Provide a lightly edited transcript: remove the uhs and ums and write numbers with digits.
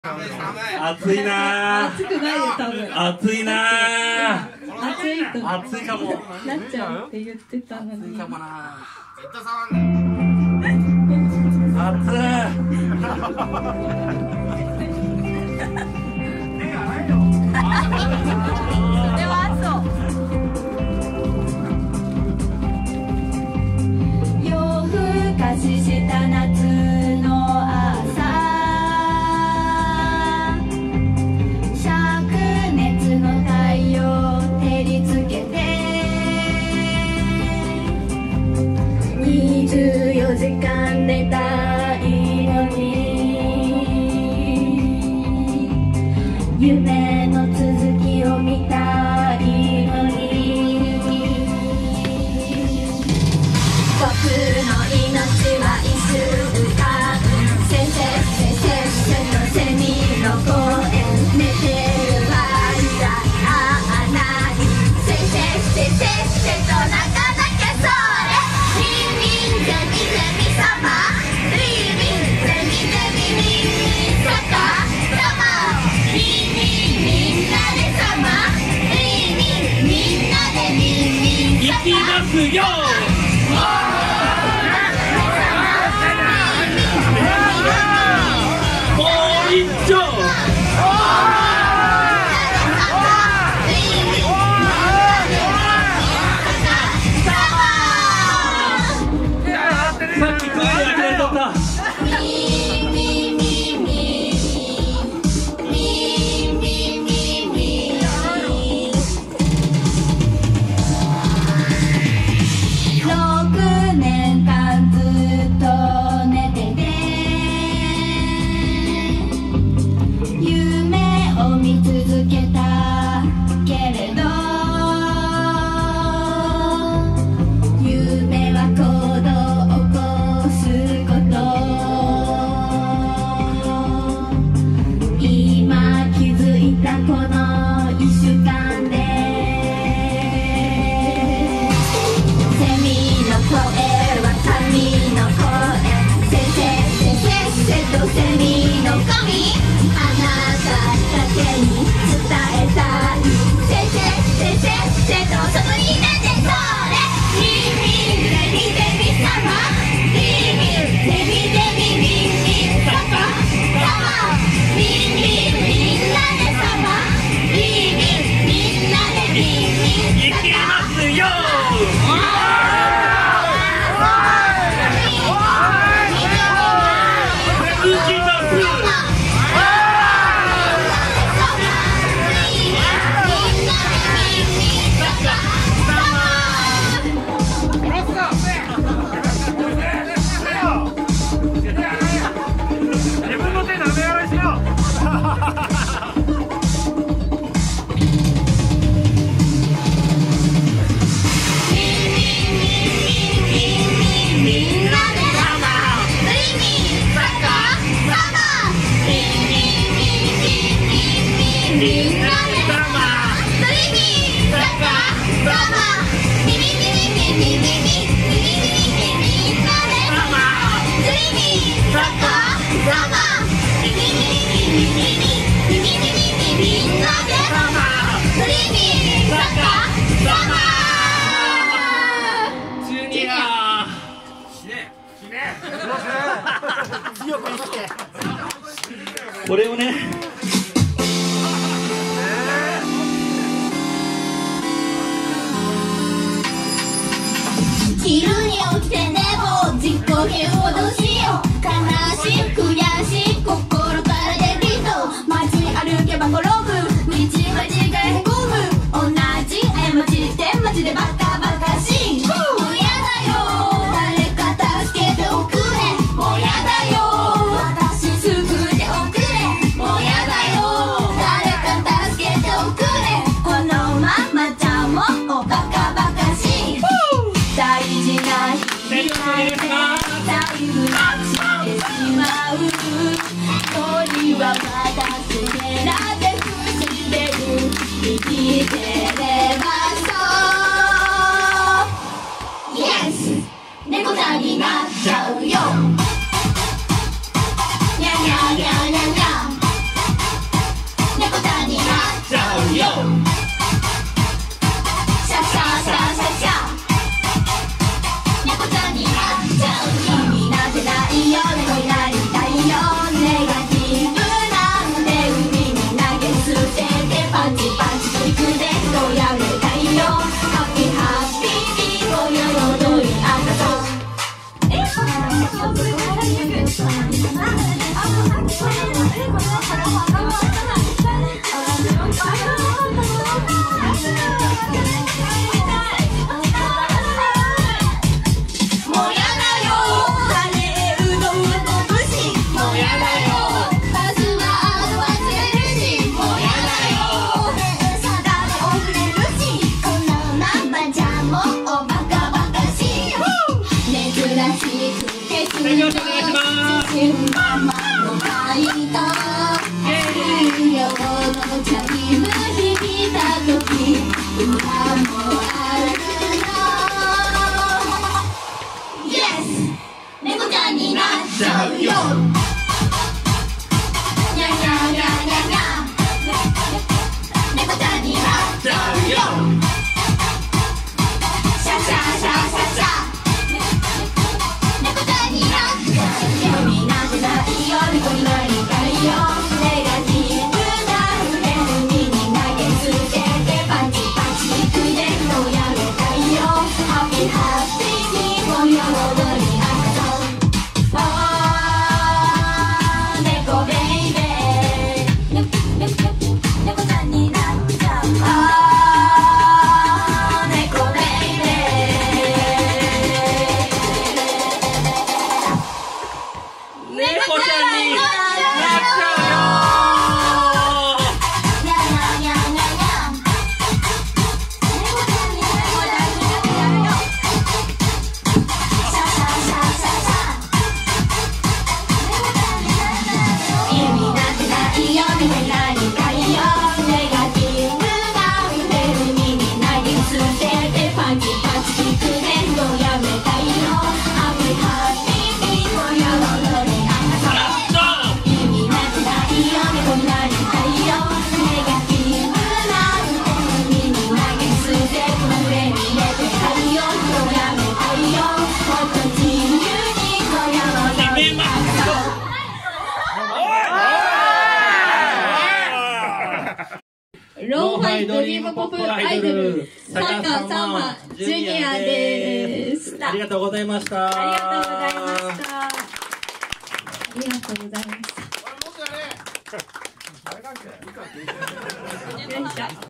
暑いなー。 暑くないよ多分。 暑いなー。 暑いと暑いかも。 なっちゃうって言ってたのに。 暑いかもな。 でも暑そう。 夜更かしした夏の朝、灼熱の太陽照りつけて24時間寝たいのに夢の続きを見たいのに僕の命は一週間せっせとセミの公園寝てる間ないせっと泣かなきゃそれリーミンゼミ様リーミンゼミサカサマリーミンみんなでサマリーミンみんなでミン行きますよ。もう一丁。さっき声で諦めとった。 6年間ずっと寝てて夢を見続けたけれど夢は行動を起こすこと今気づいたこの1週間でセミの声は神の声せっせとセミの神あなただけに伝えたいせっと外に出てそれリーミンゼミ様リーミンゼミサカサマリーミンみんなでサマリーミンみんなでミン行きますよ。行きます。 自分の手舐め洗いしろ。 みんなでサマリーミンサカサマリーミンみんなでサマリーミンサカサマミミみんなでサマリーミンサカサマミミみんなでサマリーミンサカサマジュニア。 強く生きて。 これをね。 昼に起きて寝坊自己嫌悪どうしよう悲しい悔しい心から出る人街歩けば転ぶ道間違いへこむ同じ過ちってマジでバカバカしいもうやだよ誰か助けておくれもうやだよ私救っておくれもうやだよ誰か助けておくれこのままじゃもうバカバカしい大事な日に変えてタイムがしてしまう恋は私でなんて不自然生きてればそう Yes 猫ちゃんになっちゃうよにゃにゃにゃにゃにゃローファイドリームポップアイドルサッカーサンマジュニアです。 ありがとうございました。 ありがとうございました。ありがとうございました。よいしょ。